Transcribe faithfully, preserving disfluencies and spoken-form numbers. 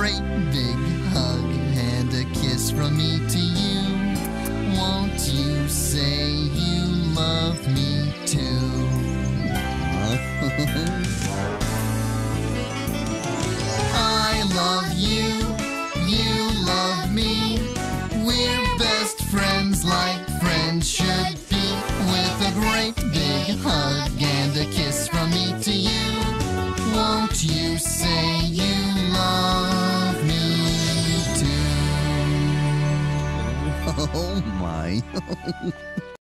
great big hug and a kiss from me to you. Won't you say you love me too? I love you, you love me. We're best friends like friends should be. With a great big hug and a kiss from me to you. Won't you say you love me too? Oh my.